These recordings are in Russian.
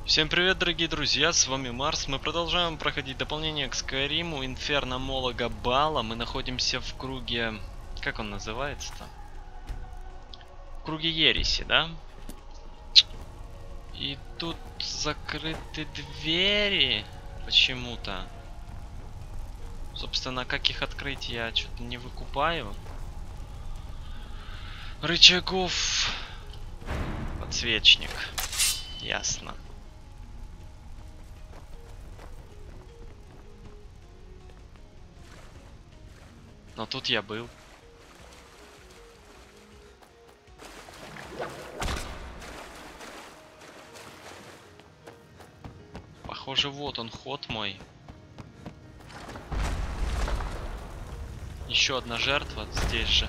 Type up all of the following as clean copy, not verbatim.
Всем привет, дорогие друзья, с вами Марс. Мы продолжаем проходить дополнение к Скайриму, Инферно Молога Бала. Мы находимся в круге... Как он называется-то? В круге Ереси, да? И тут закрыты двери почему-то. Собственно, как их открыть, я что-то не выкупаю. Рычагов. Подсвечник. Ясно. Но тут я был. Похоже, вот он, ход мой. Еще одна жертва здесь же.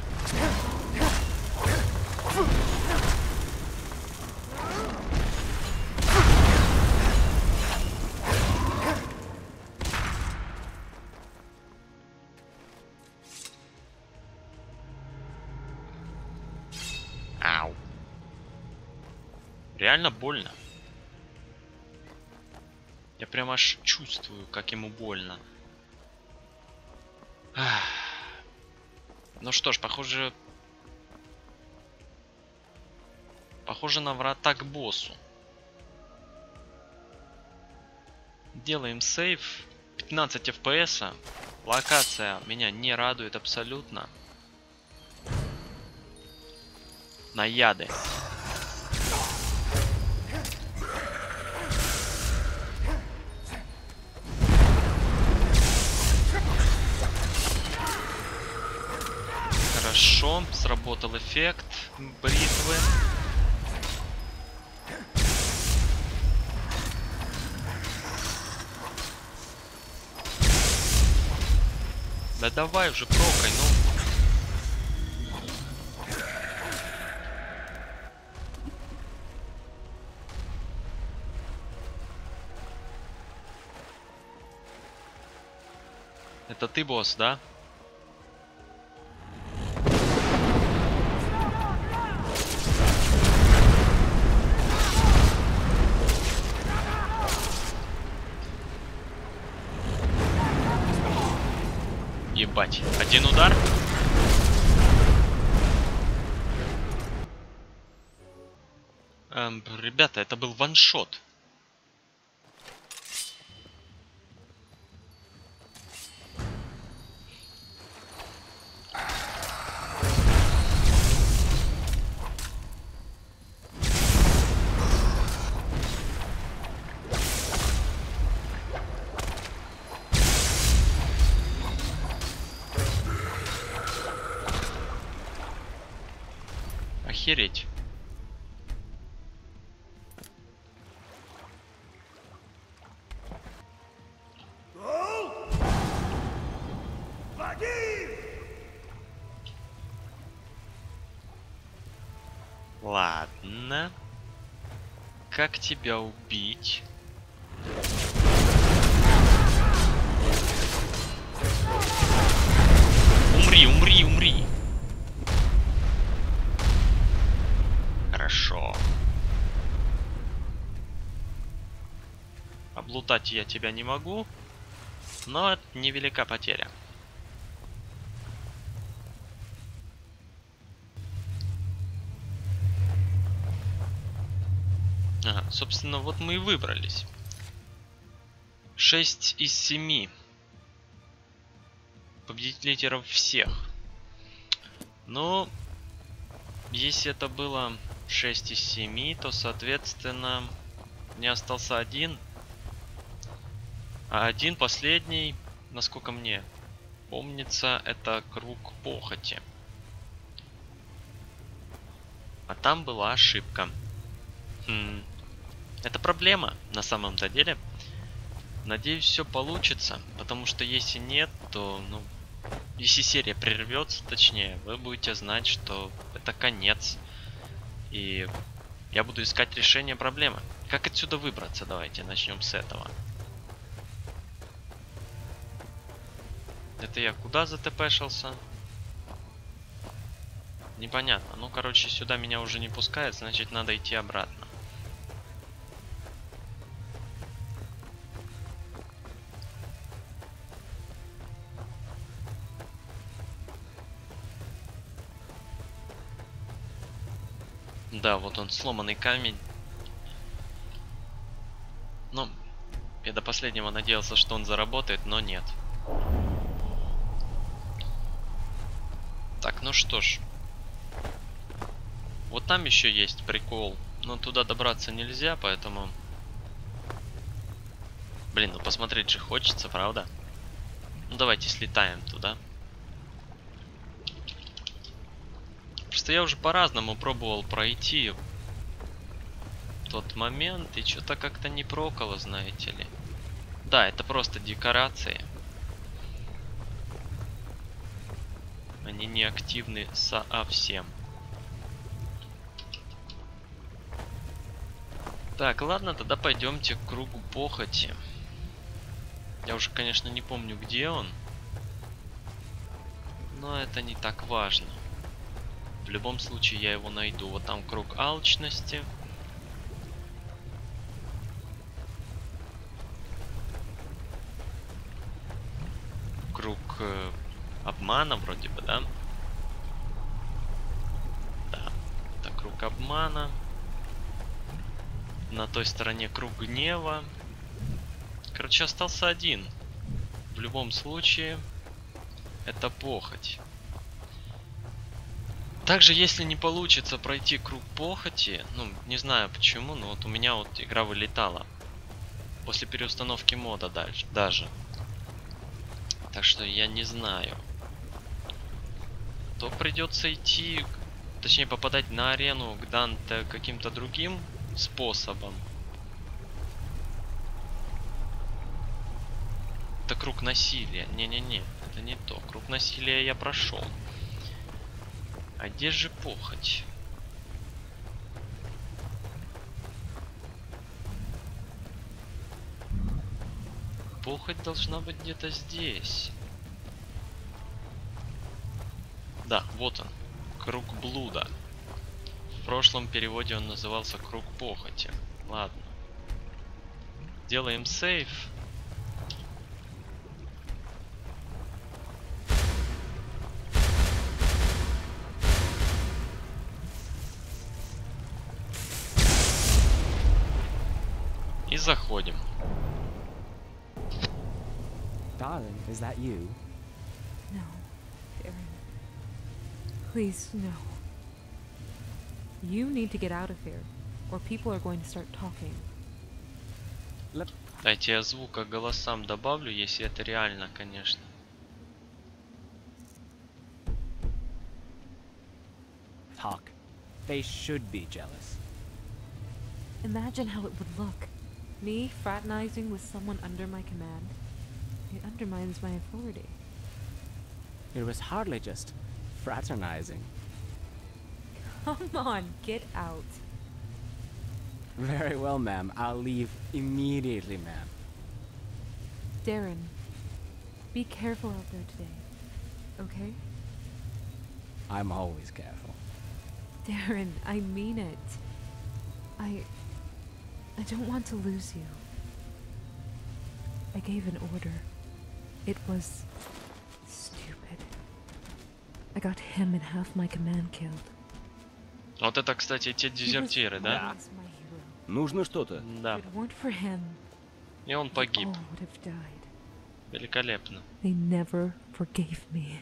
Ау. Реально больно. Я прям аж чувствую, как ему больно. Ах. Ну что ж, похоже на врата к боссу. Делаем сейв. 15 FPS. Локация меня не радует абсолютно. Наяды. Хорошо, сработал эффект бритвы. Да давай уже прокай, ну. Это ты, босс, да? Ебать. Один удар. Ребята, это был ваншот. Охереть. Ладно. Как тебя убить? Умри, умри, умри. Хорошо. Облутать я тебя не могу, но это невелика потеря. Ага, собственно, вот мы и выбрались. 6 из 7. Победить лидеров всех. Но если это было 6 из 7, то, соответственно, мне остался один. А один последний, насколько мне помнится, это круг похоти. А там была ошибка. Это проблема на самом-то деле. Надеюсь, все получится, потому что если нет, то, ну, если серия прервется, точнее, вы будете знать, что это конец. И я буду искать решение проблемы. Как отсюда выбраться? Давайте начнем с этого. Это я куда затпшился? Непонятно. Ну, короче, сюда меня уже не пускает, значит, надо идти обратно. Да, вот он, сломанный камень. Ну, я до последнего надеялся, что он заработает, но нет. Так, ну что ж. Вот там еще есть прикол. Но туда добраться нельзя, поэтому... Блин, ну посмотреть же хочется, правда? Ну давайте слетаем туда. Просто я уже по-разному пробовал пройти тот момент, и что-то как-то не проколо, знаете ли. Да, это просто декорации. Они не активны совсем. Так, ладно, тогда пойдемте к кругу похоти. Я уже, конечно, не помню, где он. Но это не так важно. В любом случае я его найду. Вот там круг алчности. Круг обмана вроде бы, да? Да, это круг обмана. На той стороне круг гнева. Короче, остался один. В любом случае, это похоть. Также, если не получится пройти круг похоти, ну, не знаю почему, но вот у меня вот игра вылетала. После переустановки мода дальше, даже. Так что я не знаю. То придется идти, точнее попадать на арену к Данте каким-то другим способом. Это круг насилия. Не-не-не, это не то. Круг насилия я прошел. А где же похоть? Похоть должна быть где-то здесь. Да, вот он. Круг блуда. В прошлом переводе он назывался круг похоти. Ладно. Делаем сейв. И заходим. Darling, is that you? No, Darren. Please, no. You need to get out of here, or people are going to start talking. Дайте я звука голосам добавлю, если это реально, конечно. Talk. They should be jealous. Imagine how it would look. Me fraternizing with someone under my command. It undermines my authority. It was hardly just fraternizing. Come on, get out. Very well, ma'am. I'll leave immediately, ma'am. Darren, be careful out there today, okay? I'm always careful. Darren, I mean it. I don't want to lose you. I gave an order. It was stupid. I got him and half my command killed. Вот это, кстати, те дезертиры, да? Always my hero. Нужно что-то. Да. If it weren't for him, И он we погиб. all would have died. Великолепно. They never forgave me.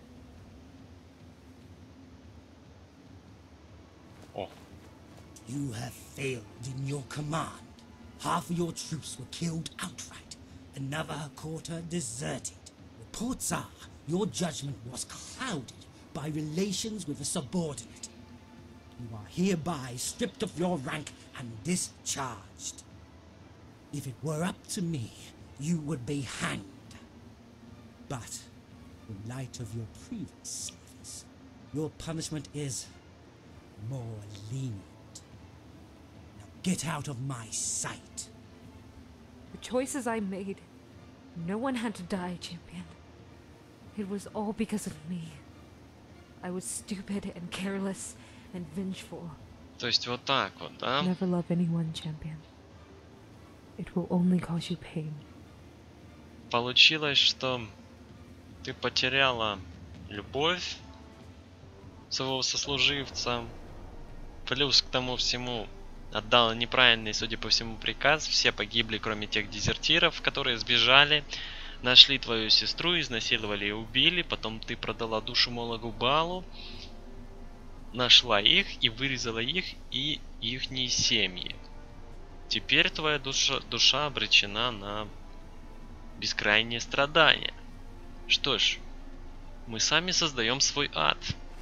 О, You have failed in your command. Half of your troops were killed outright. Another quarter deserted. Reports are your judgment was clouded by relations with a subordinate. You are hereby stripped of your rank and discharged. If it were up to me, you would be hanged. But, in light of your previous service, your punishment is more lenient. Now get out of my sight. The choices I made, no one had to die, champion. It was all because of me. I was stupid and careless and vengeful. то есть вот так вот, да? Never love anyone, champion. It will only cause you pain. Получилось, что ты потеряла любовь своего сослуживца, Плюс к тому всему отдал неправильный, судя по всему, приказ. Все погибли, кроме тех дезертиров, которые сбежали. Нашли твою сестру, изнасиловали и убили. Потом ты продала душу Мологу Балу. Нашла их и вырезала их и ихние семьи. Теперь твоя душа обречена на бескрайние страдания. Что ж, мы сами создаем свой ад.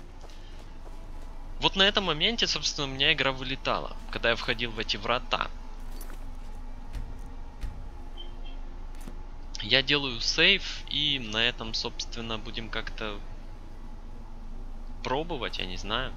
Вот на этом моменте, собственно, у меня игра вылетала, когда я входил в эти врата. Я делаю сейв, и на этом, собственно, будем как-то пробовать, я не знаю.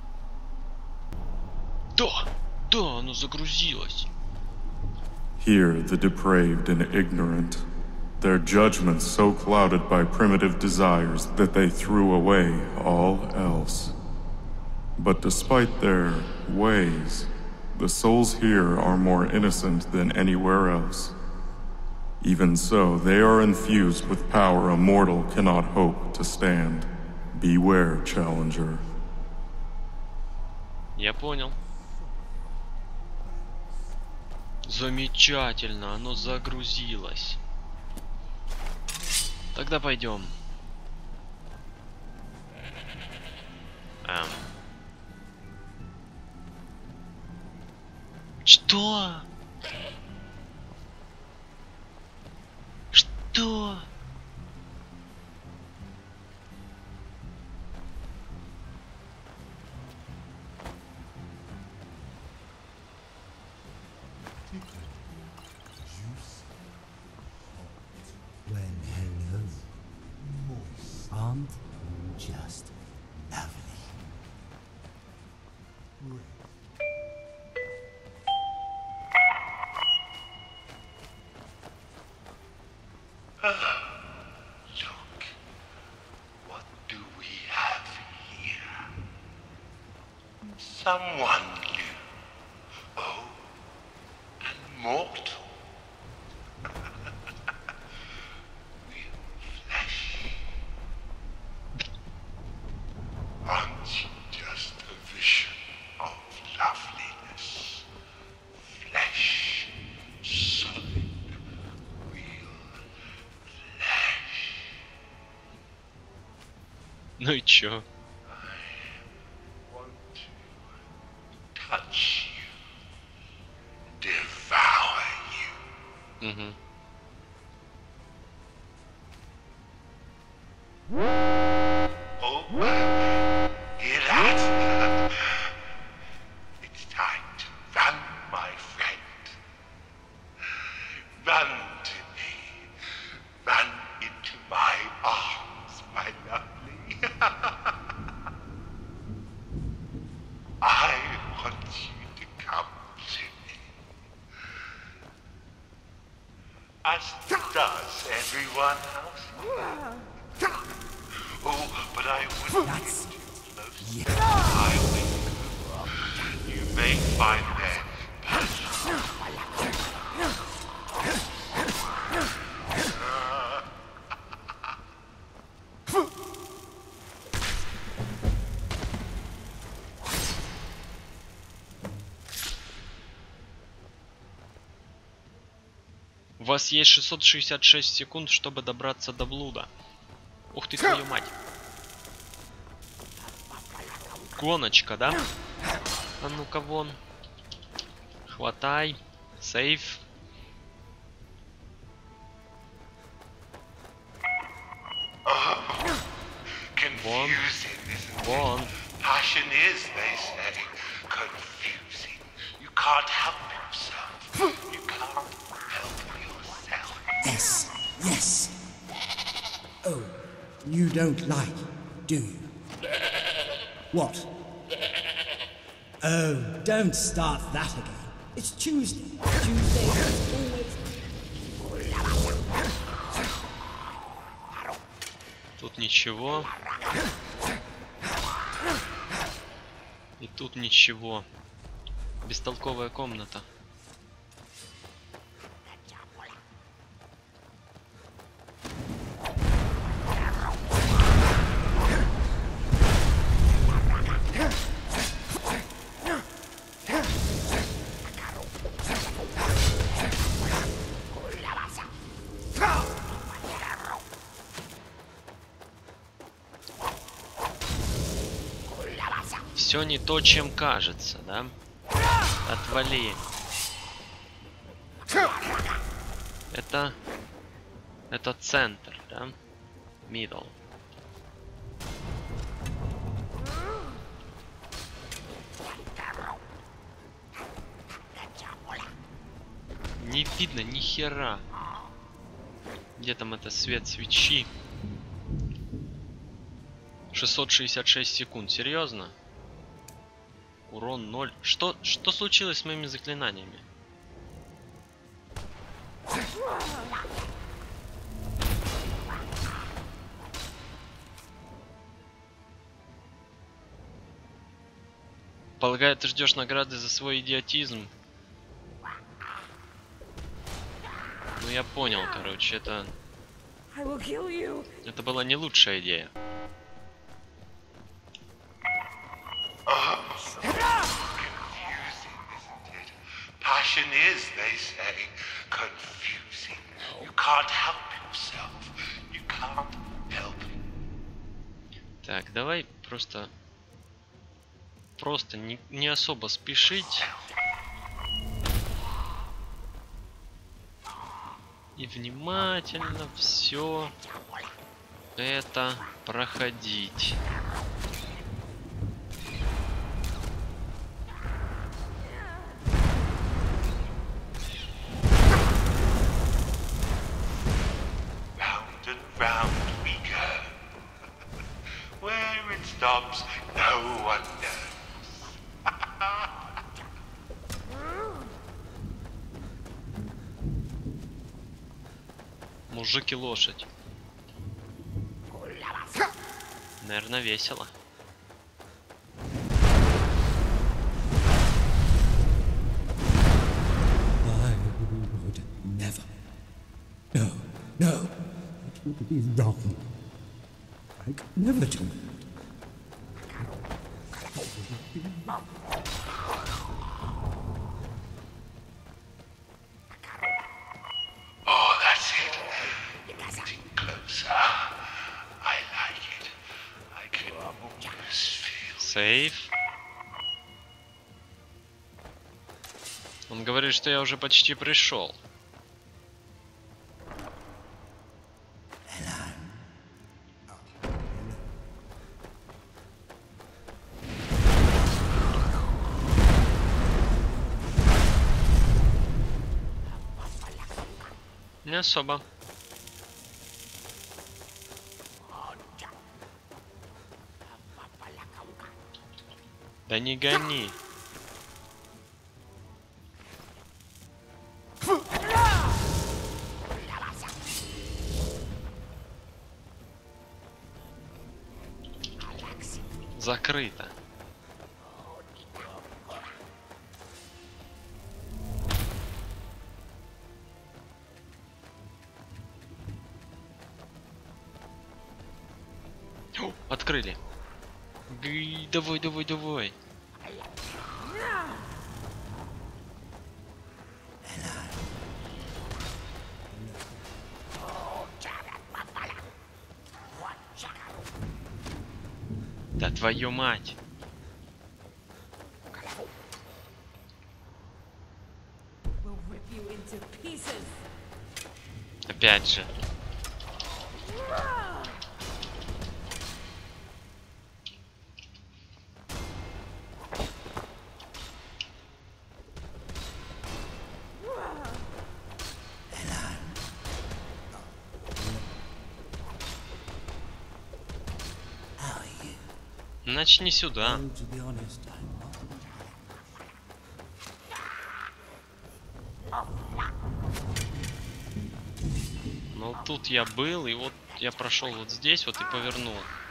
Да, оно загрузилось. Here the depraved and ignorant, their judgments so clouded by primitive desires that they threw away all else. But despite their ways, the souls here are more innocent than anywhere else. Even so, they are infused with power a mortal cannot hope to stand. Beware, challenger. Я понял. Замечательно, оно загрузилось. Тогда пойдем. Что? Что? Well, hello. Aren't you just lovely? Look, what do we have here? Someone new. Oh, and mortal. With flesh. Aren't you just a vision of loveliness? Flesh, solid, real flesh. Ну и чё? Want to touch you, devour you. Угу. Oh, hear that? It's time to run, my friend. Run to me. Run into my arms, my lovely. I want you to come to me. As does everyone else. Oh, but I wouldn't get too close. I will. You may find that. У вас есть 666 секунд, чтобы добраться до блуда. Ух ты, твою мать. Гоночка, да? А ну-ка вон. Хватай. Сейф. Confusing, isn't it? Вон. Passion is, they say, confusing. You can't help yourself. You can't help yourself. Yes, yes. Oh, you don't like, do you? What? Oh, don't start that again. It's Tuesday. Tuesday is always... Тут ничего. И тут ничего. Бестолковая комната. Все не то, чем кажется, да? Отвали. Это центр, да? Middle. Не видно ни хера. Где там это свет свечи? 666 секунд. Серьезно? Урон 0. Что случилось с моими заклинаниями? Полагаю, ты ждешь награды за свой идиотизм? Ну я понял, короче, это была не лучшая идея. Passion is, they say, confusing. You can't help yourself. You can't help it. Так, давай просто не особо спешить. И внимательно все это проходить. Round and round we go. Where it stops, no one knows. Мужик и лошадь. Наверное, весело. I would never. No, no. It would be wrong. I could never do it. Oh, that's it. Getting closer. I like it. I can almost feel. Сейф. Он говорит, что я уже почти пришел. Не особо. Да не гони. Закрыто. О, открыли. Давай, давай, давай. Да твою мать. Опять же. Начни сюда. To be honest, I'm not. Ну тут я был, и вот я прошел вот здесь, вот и повернул.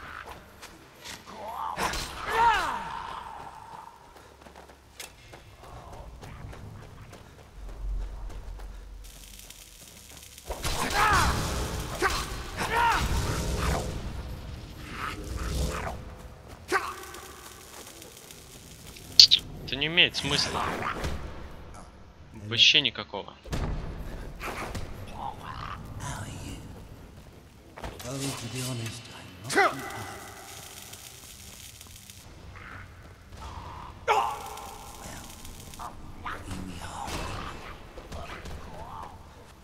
Это не имеет смысла. Вообще никакого. Well, to be honest, I'm not.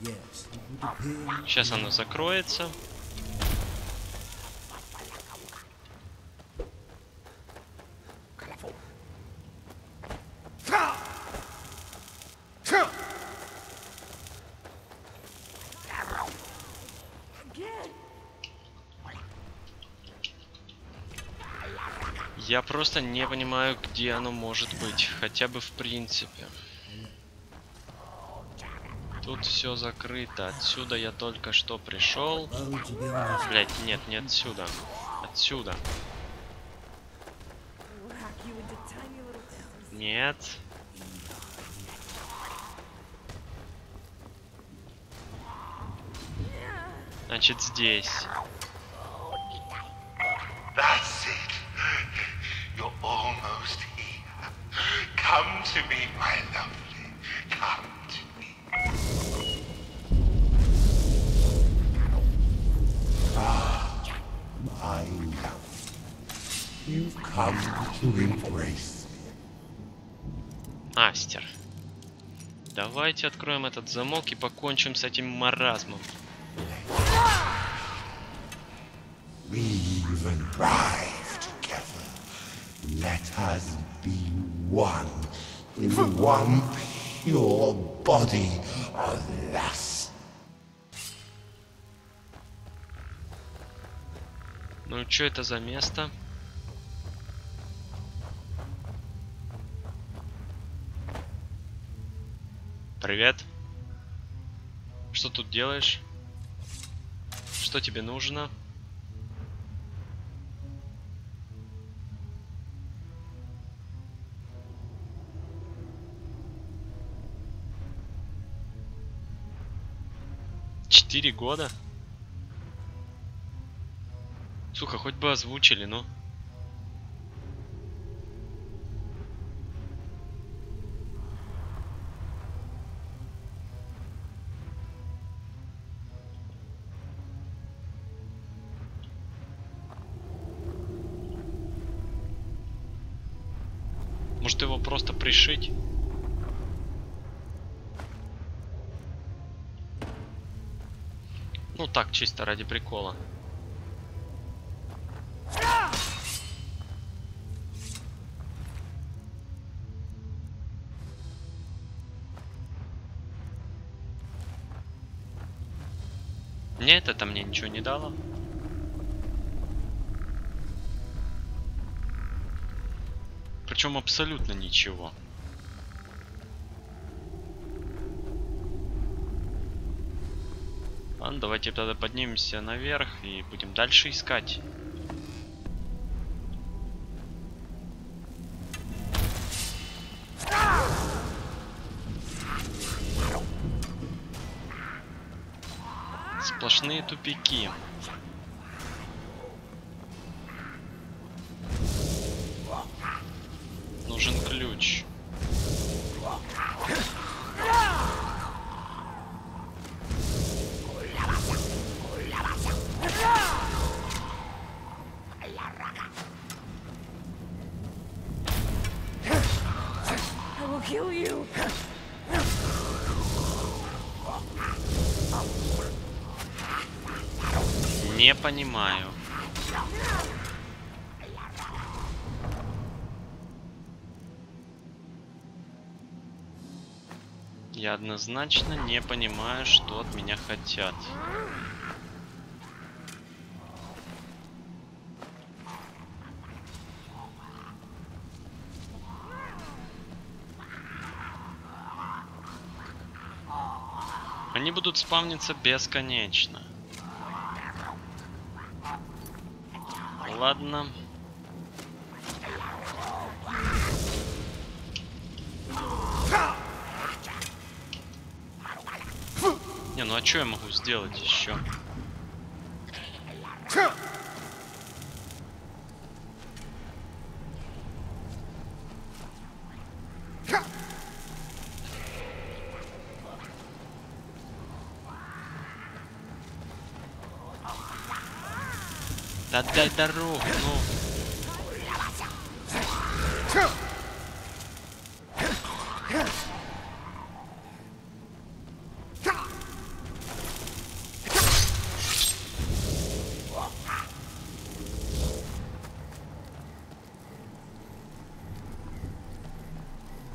Yes, it would appear. Сейчас оно закроется. Я просто не понимаю, где оно может быть. Хотя бы в принципе. Тут все закрыто. Отсюда я только что пришел. Oh, to be honest, Блять, нет, не отсюда. Отсюда. Нет. Значит, здесь. That's it. You're almost here. Come to me, my lovely. Come to me. My love, you've come to embrace me. Астер. Давайте откроем этот замок и покончим с этим маразмом. Weave and thrive together. Let us be one in one pure body of lust. Ну, что это за место? Привет. Что тут делаешь? Что тебе нужно? Четыре года? Сука, хоть бы озвучили, ну. Может его просто пришить? Ну так, чисто ради прикола. Нет, это мне ничего не дало. Причем абсолютно ничего. Ладно, давайте тогда поднимемся наверх и будем дальше искать. Сплошные тупики. Нужен ключ. I will kill you. Не понимаю. Я однозначно не понимаю, что от меня хотят. Они будут спавниться бесконечно. Ладно. Не, ну а что я могу сделать еще? Да дай дорогу, ну.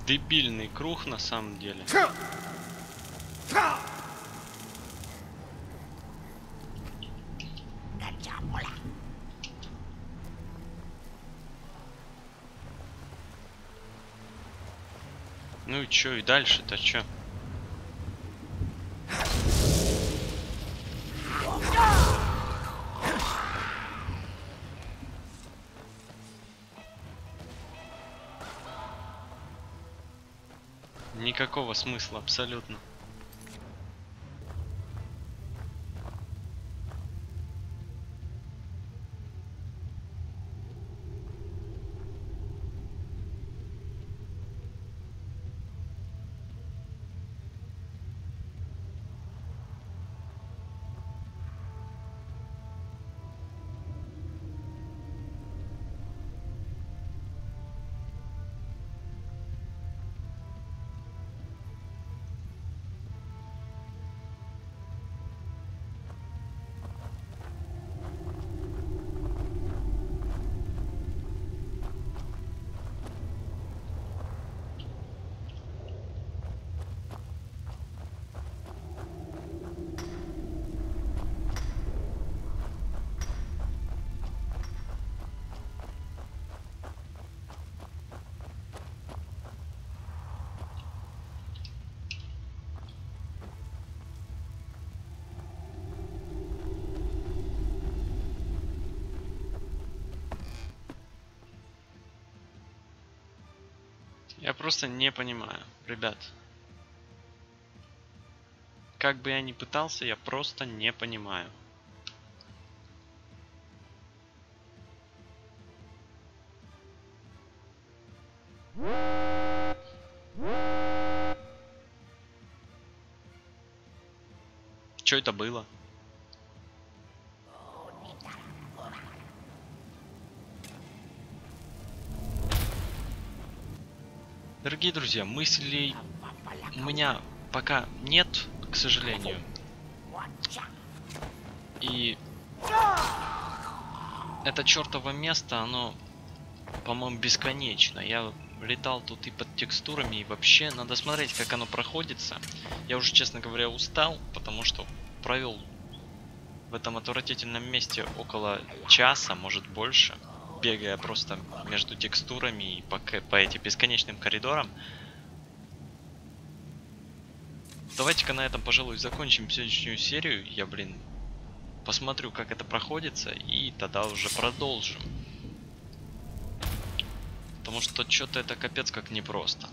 дебильный круг на самом деле. Ну и чё, и дальше-то чё? Никакого смысла абсолютно. Я просто не понимаю, ребят. Как бы я ни пытался, я просто не понимаю. Что это было? Дорогие друзья, мыслей у меня пока нет, к сожалению. И это чертово место, оно, по-моему, бесконечно. Я летал тут и под текстурами, и вообще надо смотреть, как оно проходится. Я уже, честно говоря, устал, потому что провел в этом отвратительном месте около часа, может больше, бегая просто между текстурами и по этим бесконечным коридорам. Давайте-ка на этом, пожалуй, закончим сегодняшнюю серию. Я, посмотрю, как это проходится, и тогда уже продолжим. Потому что что-то это капец как непросто.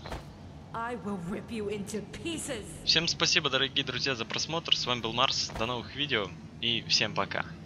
Всем спасибо, дорогие друзья, за просмотр. С вами был Марс. До новых видео и всем пока.